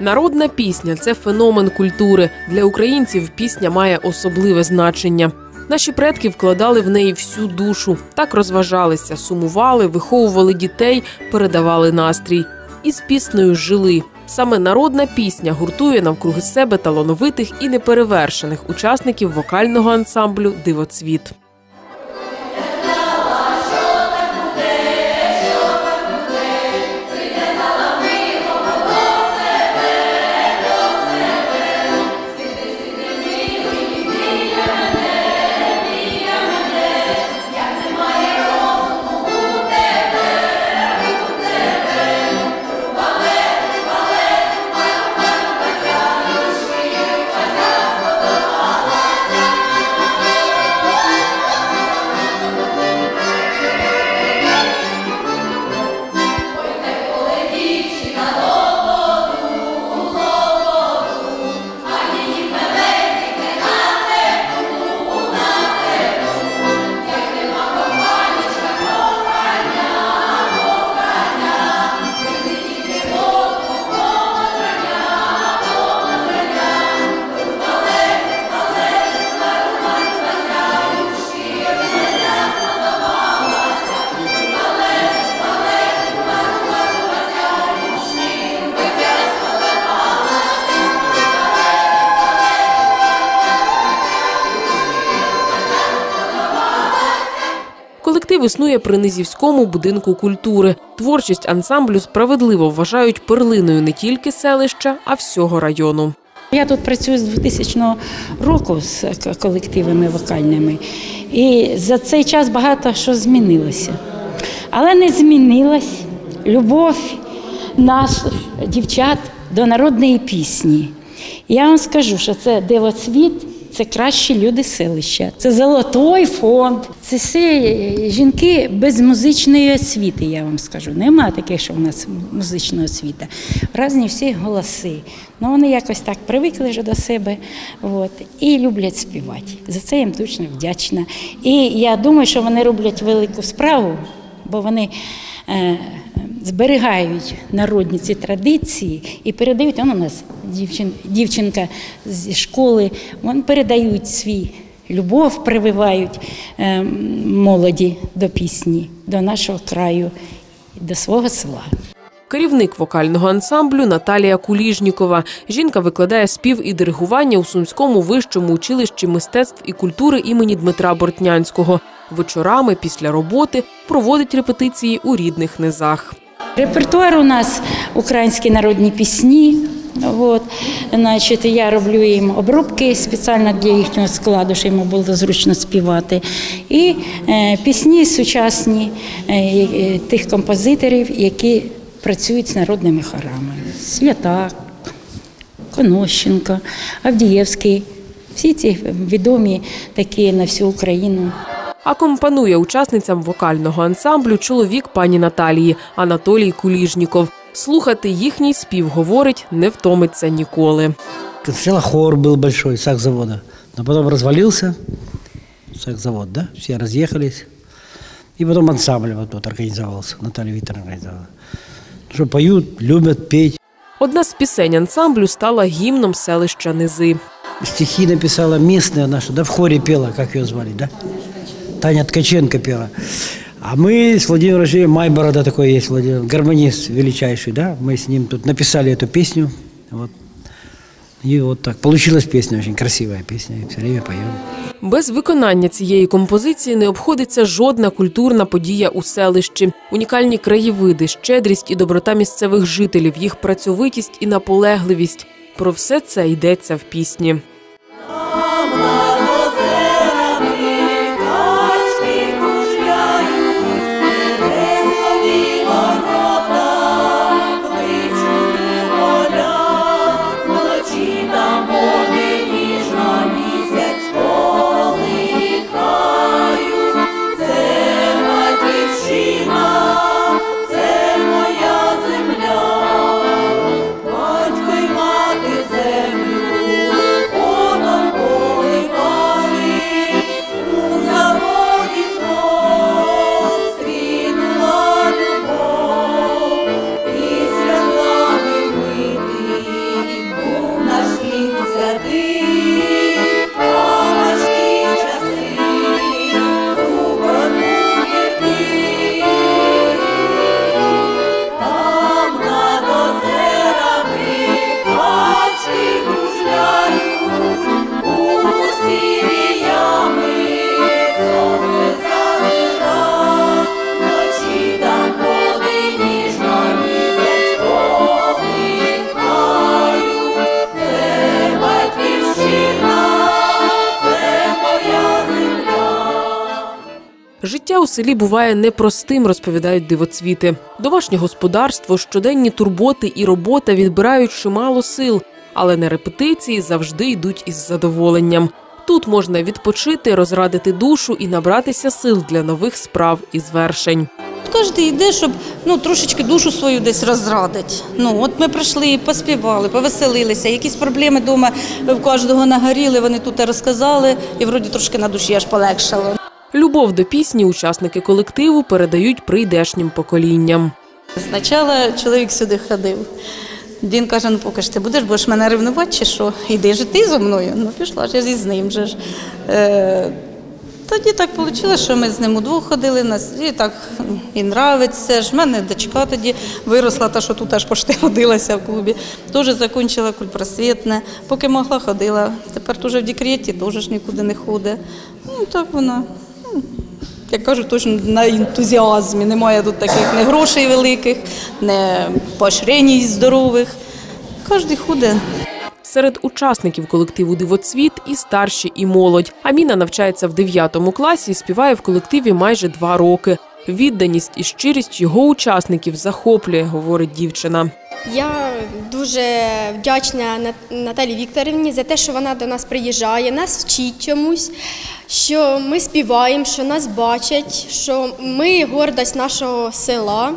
Народна пісня – це феномен культури. Для українців пісня має особливе значення. Наші предки вкладали в неї всю душу. Так розважалися, сумували, виховували дітей, передавали настрій. І з піснею жили. Саме народна пісня гуртує навкруги себе талановитих і неперевершених учасників вокального ансамблю «Дивоцвіт». Колектив існує при Низівському будинку культури. Творчість ансамблю справедливо вважають перлиною не тільки селища, а всього району. Я тут працюю з 2000 року з колективами вокальними. І за цей час багато що змінилося. Але не змінилась любов наших дівчат до народної пісні. Я вам скажу, що це «Дивоцвіт». Це кращі люди селища, це золотий фонд. Це всі жінки без музичної освіти, я вам скажу. Нема таких, що в нас музична освіта. Різні всі голоси. Ну, вони якось так привикли вже до себе і люблять співати. За це їм точно вдячна. І я думаю, що вони роблять велику справу, бо вони зберігають народні ці традиції і передають. Вон у нас дівчинка зі школи, вони передають свій любов, прививають молоді до пісні, до нашого краю, до свого села. Керівник вокального ансамблю Наталія Куліжнікова. Жінка викладає спів і диригування у Сумському вищому училищі мистецтв і культури імені Дмитра Бортнянського. Вечорами після роботи проводить репетиції у рідних низах. Репертуар у нас українські народні пісні. Я роблю їм обробки спеціально для їхнього складу, щоб йому було зручно співати. І пісні сучасні тих композиторів, які працюють з народними хорами. Слятак, Конощенко, Авдієвський. Всі ці відомі такі на всю Україну. Акомпанує учасницям вокального ансамблю чоловік пані Наталії – Анатолій Куліжніков. Слухати їхній спів, говорить, не втомиться ніколи. Сначала хор был большой, сахзавода, но потом развалился сахзавод, да? Все разъехались. И потом ансамбль вот организовался, Наталья Викторовна организовала. Что поют, любят петь. Одна з пісень ансамблю стала гімном селища Низи. Стихи написала местная наша, да, в хоре пела, как ее звали, да? Таня Ткаченко пела. А мы с Владимиром Рожеем, Майборода такой есть, гармонист величайший, да? Мы с ним тут написали эту песню. И вот так. Получилась песня, очень красивая песня, и все время поем. Без виконання цієї композиції не обходиться жодна культурна подія у селищі. Унікальні краєвиди, щедрість і доброта місцевих жителів, їх працьовитість і наполегливість. Про все це йдеться в пісні. Батько й мати землю Життя у селі буває непростим, розповідають дивоцвіти. Домашнє господарство, щоденні турботи і робота відбирають чимало сил, але на репетиції завжди йдуть із задоволенням. Тут можна відпочити, розрадити душу і набратися сил для нових справ і звершень. Кожен йде, щоб трошечки душу свою десь розрадити. От ми прийшли, поспівали, повеселилися, якісь проблеми вдома в кожного нагоріли, вони тут розказали, і вроді трошки на душі аж полегшало. Любов до пісні учасники колективу передають прийдешнім поколінням. Спочатку чоловік сюди ходив. Він каже, поки ж ти будеш мене ревнувати чи що? Іди ж ти зі мною. Пішла ж я з ним же ж. Тоді так вийшло, що ми з ним удвох ходили, і так і нравиться. У мене дочка тоді виросла, та що тут аж пошти ходилася в клубі. Теж закінчила культпросвітне, поки могла ходила. Тепер теж в декреті, теж ж нікуди не ходить. Так вона, як кажуть, точно на ентузіазмі. Немає тут таких не грошей великих, не поощрень здорових. Кожен ходить. Серед учасників колективу «Дивоцвіт» і старші, і молодь. Аміна навчається в 9 класі і співає в колективі майже 2 роки. Відданість і щирість його учасників захоплює, говорить дівчина. Я дуже вдячна Наталії Вікторівні за те, що вона до нас приїжджає, нас вчить чомусь, що ми співаємо, що нас бачать, що ми гордість нашого села.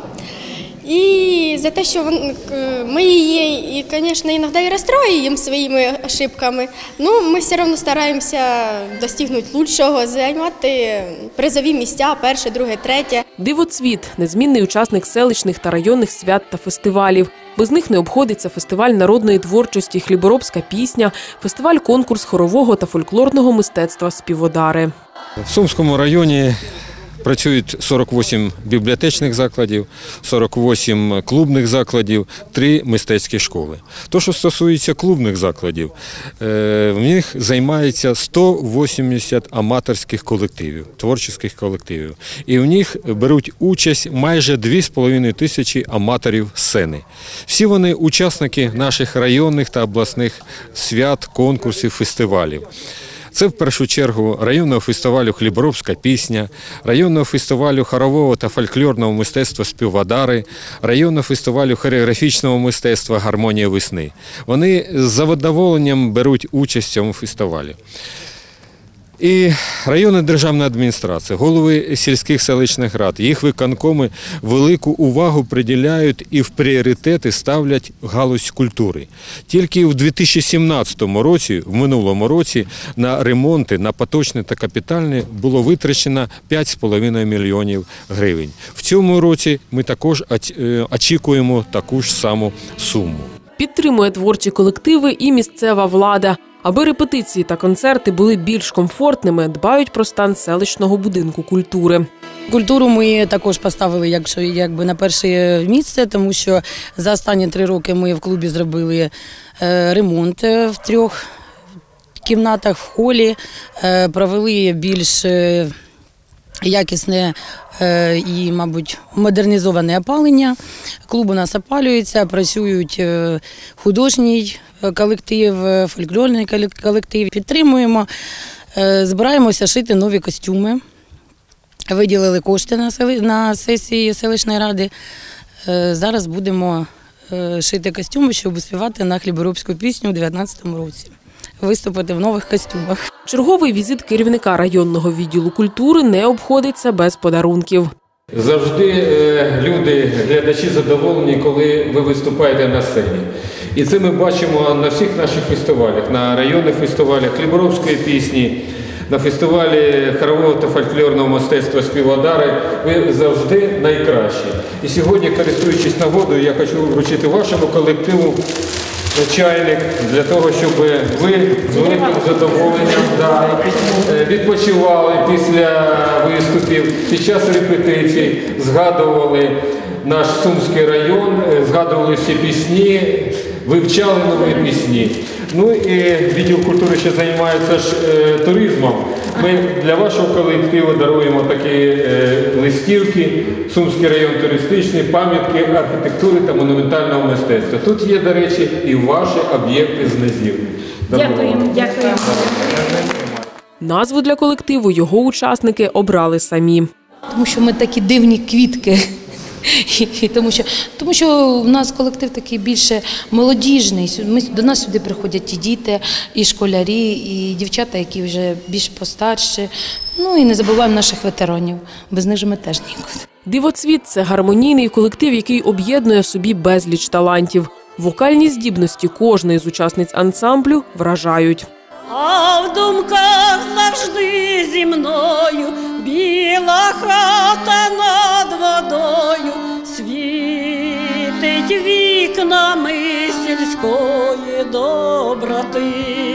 І за те, що ми її, звісно, іноді і розстроюємо своїми ошибками, але ми все одно стараємося досягнути кращого, займати призові місця, 1, 2, 3. «Дивоцвіт» – незмінний учасник селищних та районних свят та фестивалів. Без них не обходиться фестиваль народної творчості «Хліборобська пісня», фестиваль-конкурс хорового та фольклорного мистецтва «Співодари». В Сумському районі працюють 48 бібліотечних закладів, 48 клубних закладів, 3 мистецькі школи. То, що стосується клубних закладів, в них займається 180 аматорських колективів, творчих колективів. І в них беруть участь майже 2,5 тисячі аматорів сцени. Всі вони учасники наших районних та обласних свят, конкурсів, фестивалів. Це в першу чергу районного фестивалю «Хліборобська пісня», районного фестивалю хорового та фольклорного мистецтва «Співодари», районного фестивалю хореографічного мистецтва «Гармонія весни». Вони з задоволенням беруть участь в цьому фестивалі. І районна державна адміністрація, голови сільських селищних рад, їх виконкоми велику увагу приділяють і в пріоритети ставлять галузь культури. Тільки в 2017 році, в минулому році, на ремонти, на поточні та капітальні було витрачено 5,5 мільйонів гривень. В цьому році ми також очікуємо таку ж саму суму. Підтримує творчі колективи і місцева влада. Аби репетиції та концерти були більш комфортними, дбають про стан селищного будинку культури. Культуру ми також поставили якби на перше місце, тому що за останні 3 роки ми в клубі зробили ремонт в 3 кімнатах, в холі, провели більш якісне і, мабуть, модернізоване опалення. Клуб у нас опалюється, працюють художній колектив, фольклорний колектив. Підтримуємо, збираємося шити нові костюми. Виділили кошти на сесії селищної ради. Зараз будемо шити костюми, щоб співати на хліборобську пісню у 2019 році. Виступити в нових костюмах. Черговий візит керівника районного відділу культури не обходиться без подарунків. Завжди люди, глядачі задоволені, коли ви виступаєте на сцені. І це ми бачимо на всіх наших фестивалях, на районних фестивалях Хліборобської пісні, на фестивалі хорового та фольклорного мистецтва «Співодари». Ви завжди найкращі. І сьогодні, користуючись нагодою, я хочу вручити вашому колективу чайник для того, щоб ви з великим задоволенням відпочивали після виступів, під час репетицій, згадували наш Сумський район, згадували всі пісні, вивчали нові пісні. Ну і відділ культури ще займається туризмом. Ми для вашого колективу даруємо такі листівки, Сумський район туристичний, пам'ятки архітектури та монументального мистецтва. Тут є, до речі, і ваші об'єкти з низів. Дякуємо. Назву для колективу його учасники обрали самі. Тому що ми такі дивні квітки. Тому що в нас колектив такий більше молодіжний. До нас сюди приходять і діти, і школярі, і дівчата, які вже більш постарші. Ну і не забуваємо наших ветеранів. Без них же ми теж нікуди. «Дивоцвіт» – це гармонійний колектив, який об'єднує в собі безліч талантів. Вокальні здібності кожної з учасниць ансамблю вражають. А в думках завжди зі мною біла хата над водою світить вікнами сільської доброти.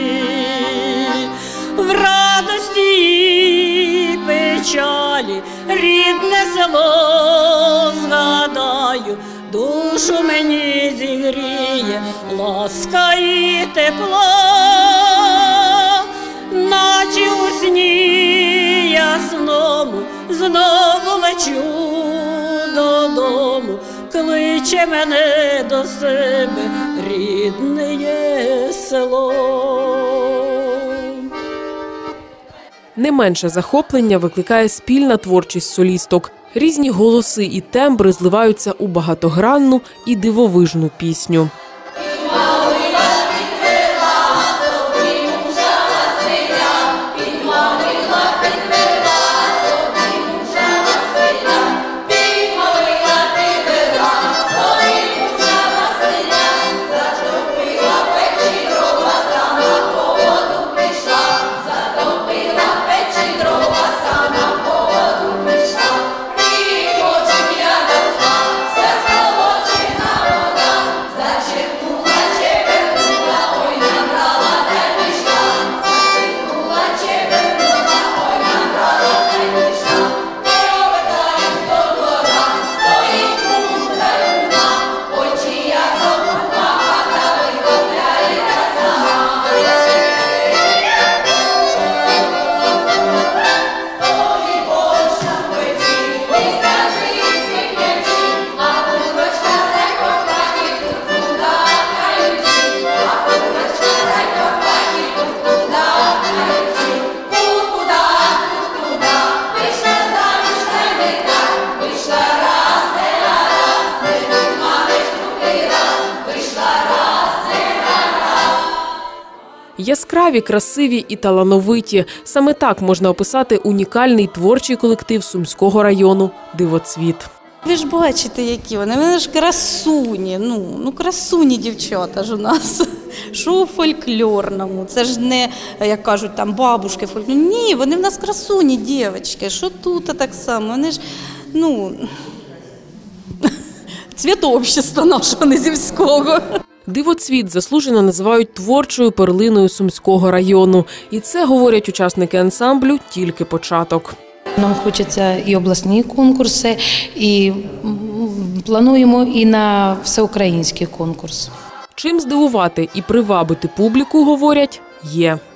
В радості і печалі рідне село згадаю, душу мені зігріє ласка і тепло. Наче у сні ясному знову лечу додому, кличе мене до себе рідне село. Не менше захоплення викликає спільна творчість солісток. Різні голоси і тембри зливаються у багатогранну і дивовижну пісню. Яскраві, красиві і талановиті. Саме так можна описати унікальний творчий колектив Сумського району «Дивоцвіт». Ви ж бачите, які вони ж красуні, ну красуні дівчата ж у нас. Що у фольклорному, це ж не, як кажуть, там бабушки фольклорні. Ні, вони в нас красуні дівчатки, що тут так само, вони ж, цвіт общества нашого Низівського. «Дивоцвіт» заслужено називають творчою перлиною Сумського району. І це, говорять учасники ансамблю, тільки початок. Нам хочеться і обласні конкурси, і плануємо і на всеукраїнський конкурс. Чим здивувати і привабити публіку, говорять, є.